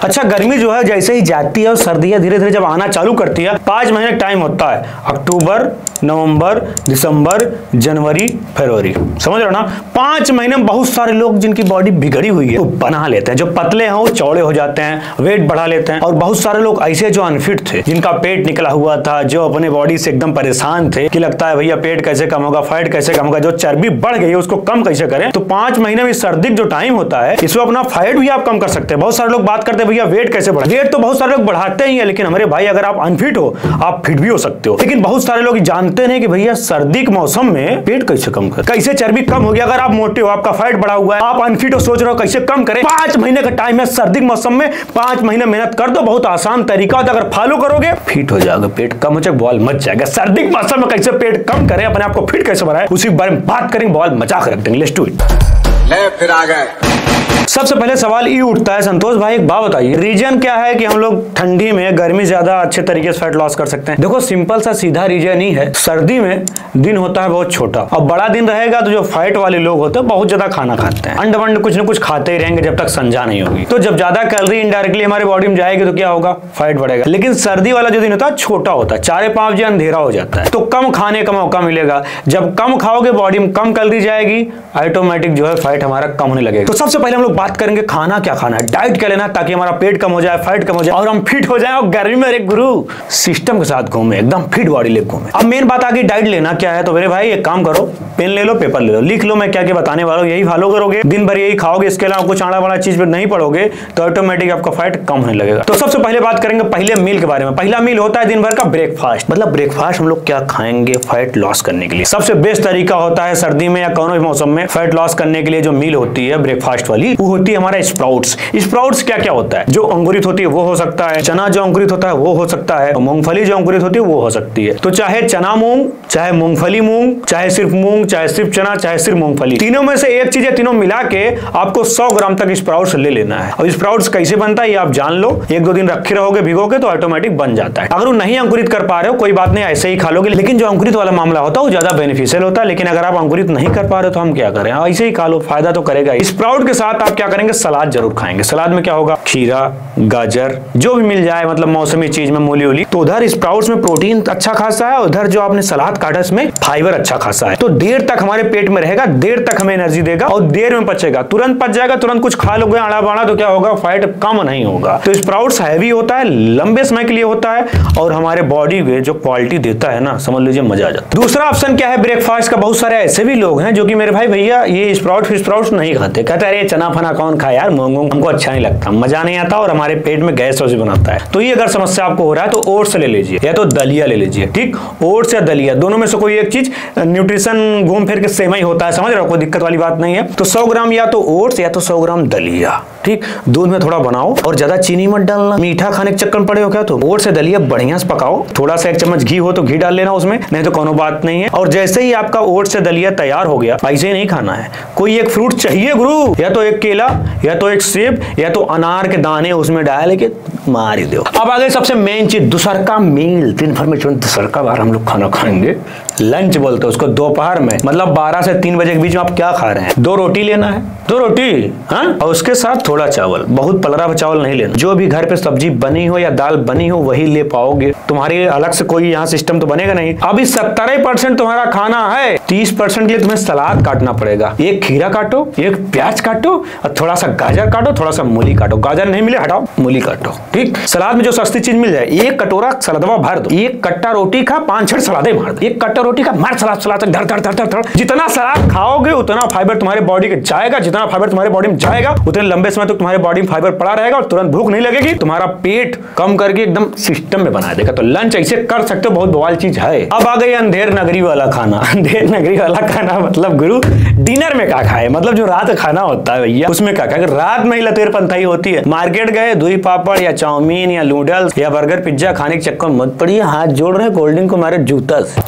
अच्छा, गर्मी जो है जैसे ही जाती है और सर्दियां धीरे धीरे जब आना चालू करती है, 5 महीने टाइम होता है, अक्टूबर, नवंबर, दिसंबर, जनवरी, फरवरी, समझ रहे हो ना। 5 महीने में बहुत सारे लोग जिनकी बॉडी बिगड़ी हुई है वो बना लेते हैं, जो पतले हैं वो चौड़े हो जाते हैं, वेट बढ़ा लेते हैं। और बहुत सारे लोग ऐसे जो अनफिट थे, जिनका पेट निकला हुआ था, जो अपने बॉडी से एकदम परेशान थे कि लगता है भैया पेट कैसे कम होगा, फैट कैसे कम होगा, जो चर्बी बढ़ गई है उसको कम कैसे करें। तो 5 महीने में सर्दी जो टाइम होता है, इसमें अपना फैट भी आप कम कर सकते हैं। बहुत सारे लोग बात करते हैं भैया वेट कैसे बढ़ा, वेट तो बहुत सारे लोग बढ़ाते ही है, लेकिन हमारे भाई अगर आप अनफिट हो आप फिट भी हो सकते हो। लेकिन बहुत सारे लोग जानते नहीं कि भैया सर्दी के मौसम में पेट कैसे कम करें, कैसे चर्बी कम होगी। अगर आप मोटे हो, आपका फैट बढ़ा हुआ है, आप अनफिट हो, सोच रहे हो कैसे कम करें, 5 महीने का टाइम है सर्दी के मौसम में, 5 महीने मेहनत कर दो। बहुत आसान तरीका होता है, अगर फॉलो करोगे फिट हो जाओगे, पेट कम हो जाएगा, बॉल मच जाएगा। सर्दी के मौसम में कैसे पेट कम करें, अपने आप को फिट कैसे बनाए, उसी बारे में बात करेंगे, बॉल मचा कर रख देंगे। Let's do it. ले फिर आ गए। सबसे पहले सवाल ये उठता है, संतोष भाई एक बात बताइए, रीजन क्या है कि हम लोग ठंडी में, गर्मी ज्यादा अच्छे तरीके से फैट लॉस कर सकते हैं? देखो सिंपल सा सीधा रीजन ही है, सर्दी में दिन होता है बहुत छोटा, और बड़ा दिन रहेगा तो जो फैट वाले लोग होते हैं बहुत ज्यादा खाना खाते हैं, अंड वंड कुछ न कुछ खाते ही रहेंगे जब तक संजा नहीं होगी। तो जब ज्यादा कैलोरी इनडायरेक्टली हमारे बॉडी में जाएगी तो क्या होगा, फैट बढ़ेगा। लेकिन सर्दी वाला जो दिन होता है छोटा होता है, 4-5 बजे अंधेरा हो जाता है, तो कम खाने का मौका मिलेगा। जब कम खाओगे बॉडी में कम कैलोरी जाएगी, ऑटोमेटिक जो है फैट हमारा कम होने लगेगा। तो सबसे पहले हम लोग बात करेंगे खाना क्या खाना है, डाइट क्या लेना, ताकि हमारा पेट कम हो जाए, फैट कम हो जाए और हम फिट हो जाए। और गर्मी में एक गुरु सिस्टम के साथ घूमे, एकदम फिट बॉडी ले घूमे। अब मेन बात आ गई डाइट लेना क्या है। तो मेरे भाई एक काम करो, पेन ले लो, पेपर ले लो, लिख लो मैं क्या क्या बताने वाला हूं, यही फॉलो करोगे, दिन भर यही खाओगे, इसके अलावा कुछ आड़ा बड़ा चीज पर नहीं पड़ोगे तो ऑटोमेटिक आपका फैट कम होने लगेगा। तो सबसे पहले बात करेंगे पहले मील के बारे में। पहला मील होता है दिन भर का ब्रेकफास्ट। मतलब ब्रेकफास्ट हम लोग क्या खाएंगे फैट लॉस करने के लिए। सबसे बेस्ट तरीका होता है सर्दी में या कोनो भी मौसम में फैट लॉस करने के लिए जो मील होती है ब्रेकफास्ट वाली, वो होती है हमारा स्प्राउट्स। स्प्राउट्स क्या क्या होता है, जो अंकुरित होती है वो हो सकता है, चना जो अंकुरित होता है वो हो सकता है, मूंगफली जो अंकुरित होती है वो हो सकती है। तो चाहे चना मूंग, चाहे मूंगफली मूंग, चाहे सिर्फ मूंग, चाहे सिर्फ चना, चाहे सिर्फ मूंगफली, तीनों में से एक चीज है, तीनों मिला के आपको 100 ग्राम तक स्प्राउट्स ले लेना है। और स्प्राउट्स कैसे बनता है ये आप जान लो, 1-2 दिन रखे रहोगे भिगो के तो ऑटोमेटिक बन जाता है। अगर वो नहीं अंकुरित कर पा रहे हो कोई बात नहीं, ऐसे ही खा लोगे। लेकिन जो अंकुरित वाला मामला होता है वो ज्यादा बेनिफिशियल होता है। लेकिन अगर आप अंकुरित नहीं कर पा रहे हो तो हम क्या करें, ऐसे ही खा लो, फायदा तो करेगा। स्प्राउट के साथ आप क्या करेंगे, सलाद जरूर खाएंगे। सलाद में क्या होगा, खीरा, गाजर जो भी मिल जाए, मतलब मौसमी चीज में मूली उली। तो उधर स्प्राउट्स में प्रोटीन अच्छा खासा है, उधर जो आपने सलाद काटा इसमें फाइबर अच्छा खासा है। तो देर तक हमारे पेट में रहेगा, देर तक हमें एनर्जी देगा और देर में पचेगा। तुरंत पच जाएगा, तुरंत कुछ खा लोगे आड़ा बाड़ा तो क्या होगा, फैट कम नहीं होगा। तो स्प्राउट्स हैवी होता है, लंबे समय के लिए होता है और हमारे बॉडी में जो क्वालिटी देता है ना, समझ लीजिए मजा आ जाता है। दूसरा ऑप्शन क्या है ब्रेकफास्ट का, बहुत सारे ऐसे भी लोग हैं जो कि मेरे भाई भैया ये स्प्राउट्स नहीं खाते, कहते अरे चना फना कौन खाए यार, मूंग हमको अच्छा नहीं लगता, मजा नहीं आता और हमारे पेट में गैस वैसे बनाता है। तो ये अगर समस्या आपको हो रहा है तो ओट्स ले लीजिए या तो दलिया ले लीजिए। ठीक, ओट्स या दलिया दोनों में से कोई एक चीज, न्यूट्रिशन घूम फिर के सेम ही होता है, समझ रहे हो, कोई दिक्कत वाली बात नहीं है। तो 100 ग्राम या तो ओट्स या तो 100 ग्राम दलिया। ठीक, दूध में थोड़ा बनाओ और ज्यादा चीनी मत डालना, मीठा खाने के चक्कर में पड़े हो क्या, तो ओट्स या दलिया बढ़िया से पकाओ, थोड़ा सा 1 चम्मच घी हो तो घी डाल लेना उसमें, नहीं तो कोनो बात नहीं है। और जैसे ही आपका ओट्स या दलिया तैयार हो गया, ऐसे ही नहीं खाना है, कोई एक फ्रूट चाहिए गुरु, या तो एक केला या तो एक सेब या तो अनार के दाने उसमें डाल के मार ही दो। अब आगे सबसे मेन चीज दूसर का मील, दिन भर में दूसर का बार हम लोग खाना खाएंगे, लंच बोलते हैं उसको, दोपहर में, मतलब 12 से 3 बजे के बीच में आप क्या खा रहे हैं, 2 रोटी लेना है, 2 रोटी, हाँ, और उसके साथ थोड़ा चावल, बहुत पलरा चावल नहीं लेना, जो भी घर पे सब्जी बनी हो या दाल बनी हो वही ले पाओगे, तुम्हारे अलग से कोई यहाँ सिस्टम तो बनेगा नहीं। अभी 70% तुम्हारा खाना है, 30% के लिए तुम्हें सलाद काटना पड़ेगा, एक खीरा काटो, एक प्याज काटो और थोड़ा सा गाजर काटो, थोड़ा सा मूली काटो, गाजर नहीं मिले हटाओ, मूली काटो। ठीक, सलाद में जो सस्ती चीज मिल जाए, 1 कटोरा सलादवा भर दो, 1 कट्टा रोटी खा, 5-6 सलादे मार दो, 1 कट्टा रोटी का मार सलाद धर धर धर धर। जितना सलाद खाओगे उतना फाइबर तुम्हारे बॉडी के जाएगा, जितना फाइबर तुम्हारे बॉडी में जाएगा उतने लंबे समय तक तुम्हारे बॉडी में फाइबर पड़ा रहेगा और तुरंत भूख नहीं लगेगी, तुम्हारा पेट कम करके एकदम सिस्टम में बना देगा। तो लंच ऐसे कर सकते हो, बहुत बवाल चीज है। अब आ गई अंधेर नगरी वाला खाना। अंधेर नगरी वाला खाना मतलब गुरु डिनर में क्या खाए, मतलब जो रात खाना होता है भैया उसमें क्या खाए। रात में ही लतेर पंथाई होती है, मार्केट गए दूई पापड़ या चाउमीन या नूडल्स या बर्गर पिज्जा खाने के चक्कर में मत पड़िए, हाथ जोड़ रहे कोल्ड ड्रिंक को मारे जूता। क्या खाना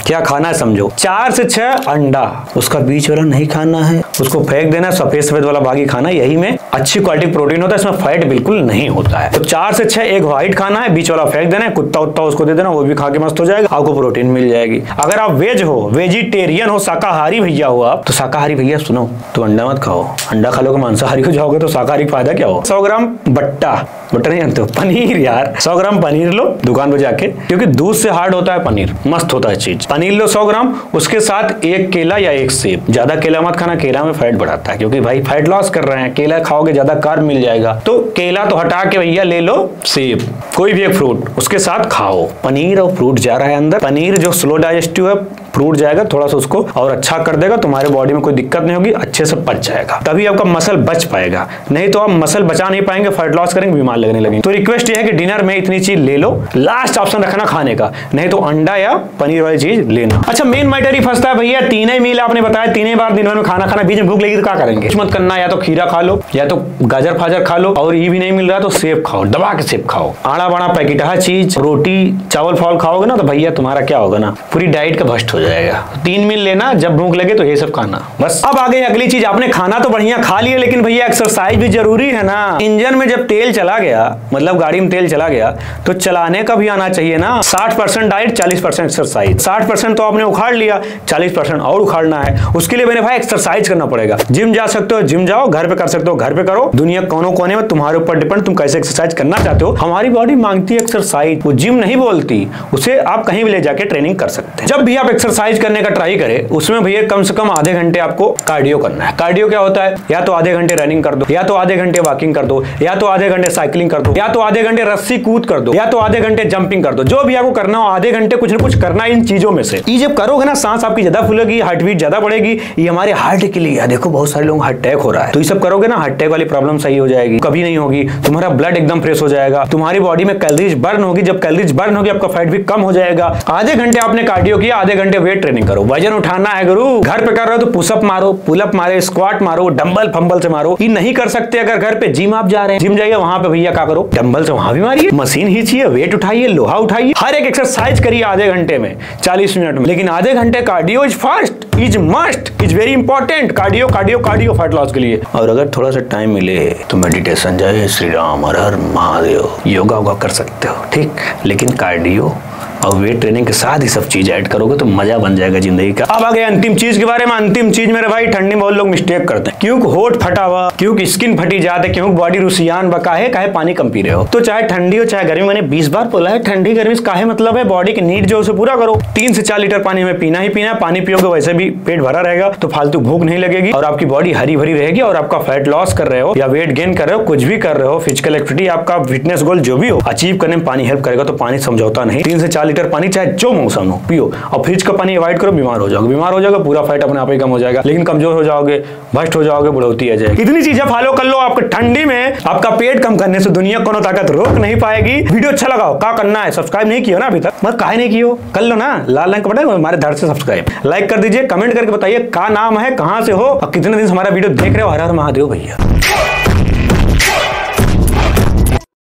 खाना है समझो 4 से 6 अंडा, उसका बीच वाला नहीं खाना है, उसको फेंक देना, सफेद सफेद वाला बाकी खाना, यही में अच्छी क्वालिटी प्रोटीन होता है, इसमें फैट बिल्कुल नहीं होता है। तो 4 से 6 एग व्हाइट खाना है, बीच वाला फेंक देना है, कुत्ता उत्ता उसको दे देना, वो भी खा के मस्त हो जाएगा, आपको प्रोटीन मिल जाएगी। अगर आप वेज हो, वेजिटेरियन हो, शाकाहारी भैया हो आप, तो शाकाहारी भैया सुनो, तो अंडा मत खाओ, अंडा खा लोगे मांसाहारी हो जाओगे, तो शाकाहारी फायदा क्या हो। 100 ग्राम बट्टा नहीं जानते हो, पनीर यार, 100 ग्राम पनीर लो दुकान पे जाके, क्योंकि दूध से हार्ड होता है पनीर, मस्त होता है चीज। पनीर लो 100 ग्राम, उसके साथ एक केला या एक सेब, ज्यादा केला मत खाना, केला में फैट बढ़ाता है, क्योंकि भाई फैट लॉस कर रहे हैं, केला खाओगे ज्यादा कार्ब मिल जाएगा, तो केला तो हटा के भैया ले लो सेब, कोई भी एक फ्रूट उसके साथ खाओ। पनीर और फ्रूट जा रहा है अंदर, पनीर जो स्लो डाइजेस्टिव है, फ्रूट जाएगा थोड़ा सा उसको और अच्छा कर देगा, तुम्हारे बॉडी में कोई दिक्कत नहीं होगी, अच्छे से पच जाएगा, तभी आपका मसल बच पाएगा, नहीं तो आप मसल बचा नहीं पाएंगे, फैट लॉस करेंगे, बीमार लगने लगेंगे। तो रिक्वेस्ट ये है कि डिनर में इतनी चीज ले लो, लास्ट ऑप्शन रखना खाने का, नहीं तो अंडा या पनीर वाली चीज लेना। अच्छा मेन मैटर ही फंसता है भैया, 3 मील आपने बताया, 3 बार दिन भर में खाना खाना, बीच में भूख लगी तो क्या करेंगे, कुछ मत करना, या तो खीरा खा लो, या तो गाजर फाजर खा लो, और ये भी नहीं मिल रहा तो सेब खाओ, दबा के सेब खाओ, आड़ा बाड़ा पैकेट हर चीज, रोटी चावल फावल खाओगे ना तो भैया तुम्हारा क्या होगा ना, पूरी डाइट का भ्रष्ट हो जाएगा। 3 मील लेना, जब भूख लगे तो ये सब खाना बस। अब आगे अगली चीज, आपने खाना तो बढ़िया खा लिया, लेकिन भैया एक्सरसाइज भी जरूरी है ना। इंजन में जब तेल चला गया, मतलब गाड़ी में तेल चला गया, तो चलाने का भी आना चाहिए ना। 60% डाइट, 40% एक्सरसाइज। 60% तो आपने उखाड़ लिया, 40% और उखाड़ना है, उसके लिए मेरे भाई एक्सरसाइज करना पड़ेगा। जिम जा सकते हो जिम जाओ, घर पे कर सकते हो घर पे करो, दुनिया कोनों कोने में तुम्हारे ऊपर डिपेंड, तुम कैसे एक्सरसाइज करना चाहते हो। हमारी बॉडी मांगती है एक्सरसाइज, वो जिम नहीं बोलती, उसे आप कहीं भी ले जाके ट्रेनिंग कर सकते हैं। जब भी आप एक्सरसाइज करने का ट्राई करें, उसमें भैया कम से कम आधे घंटे आपको कार्डियो करना है। कार्डियो क्या होता है, या तो आधे घंटे रनिंग कर दो, या तो आधे घंटे वॉकिंग कर दो, या तो आधे घंटे साइकिलिंग कर दो, या तो आधे घंटे रस्सी कूद कर दो, या तो आधे घंटे जंपिंग कर दो, जो भी आपको करना हो आधे घंटे कुछ ना कुछ करना इन चीजों में से। ये जब करोगे ना, सांस आपकी ज्यादा फूलेगी, हार्ट बीट ज्यादा बढ़ेगी, ये हमारे हार्ट के लिए। देखो बहुत सारे लोग हार्ट अटैक हो रहा है, तो ये सब करोगे ना, हार्ट अटैक वाली प्रॉब्लम सही हो जाएगी, कभी नहीं होगी। तुम्हारा ब्लड एकदम फ्रेश हो जाएगा, तुम्हारी बॉडी में कैलोरीज बर्न होगी, जब कैलोरीज बर्न होगी आपका फैट भी कम हो जाएगा। आधे घंटे आपने कार्डियो किया, आधे घंटे वेट ट्रेनिंग करो। वजन उठाना है गुरु, घर पे कर रहे हो तो पुशअप मारो, पुलअप मारो, स्क्वाट मारो, डंबल फंबल से मारो। ये नहीं कर सकते अगर घर पे जिम आप जा रहे हैं, जिम जाइए, वहां पे भैया क्या करो, डंबल से वहां भी मारिए, मशीन खींचिए, वेट उठाइए, लोहा उठाइए, हर एक एक्सरसाइज करिए आधे घंटे में, 40 मिनट में। लेकिन आधे घंटे cardio is first, is must, is very important. Cardio cardio cardio fat loss के लिए। और अगर थोड़ा सा टाइम मिले तो मेडिटेशन, जय श्री राम, हर हर महादेव, योगा वोगा कर सकते हो, ठीक, लेकिन कार्डियो और वेट ट्रेनिंग के साथ ही सब चीज ऐड करोगे तो मजा बन जाएगा जिंदगी का। अब आ गया अंतिम चीज के बारे में। अंतिम चीज मेरे भाई, ठंडी में बहुत लोग मिस्टेक करते हैं, क्योंकि होठ फटा हुआ, क्योंकि स्किन फटी जाते, क्योंकि बॉडी रुसियान बकाहे, काहे पानी कम पी रहे हो। तो चाहे ठंडी हो चाहे गर्मी, मैंने 20 बार बोला है, ठंडी गर्मी से काहे मतलब है, बॉडी की नीड जो उसे पूरा करो। 3 से 4 लीटर पानी में पीना ही पीना है। पानी पियोगे वैसे भी पेट भरा रहेगा, तो फालतू भूख नहीं लगेगी और आपकी बॉडी हरी भरी रहेगी। और आपका फैट लॉस कर रहे हो या वेट गेन कर रहे हो, कुछ भी कर रहे हो, फिजिकल एक्टिविटी, आपका फिटनेस गोल जो भी हो, अचीव करने में पानी हेल्प करेगा। तो पानी समझौता नहीं, 3 से 4 लीटर पानी चाहे जो मौसम हो पियो। और फ्रिज का पानी अवॉइड करो, बीमार हो जाओगे, पूरा फैट अपने आप ही कम हो जाएगा, लेकिन कमजोर हो जाओगे, भ्रष्ट हो जाओगे, बुढ़ौती आ जाएगी। इतनी चीजें फॉलो कर लो, आपको ठंडी में आपका पेट कम करने से दुनिया कोनो ताकत रोक नहीं पाएगी। वीडियो अच्छा लगा हो, क्या करना है, सब्सक्राइब नहीं किया ना अभी तक, मतलब काहे नहीं किया, कर लो ना, लाल रंग का बटन हमारे धड़ से सब्सक्राइब, लाइक कर दीजिए, कमेंट करके बताइए क्या नाम है, कहां से हो और कितने दिन से हमारा वीडियो देख रहे हो। हर हर महादेव भैया।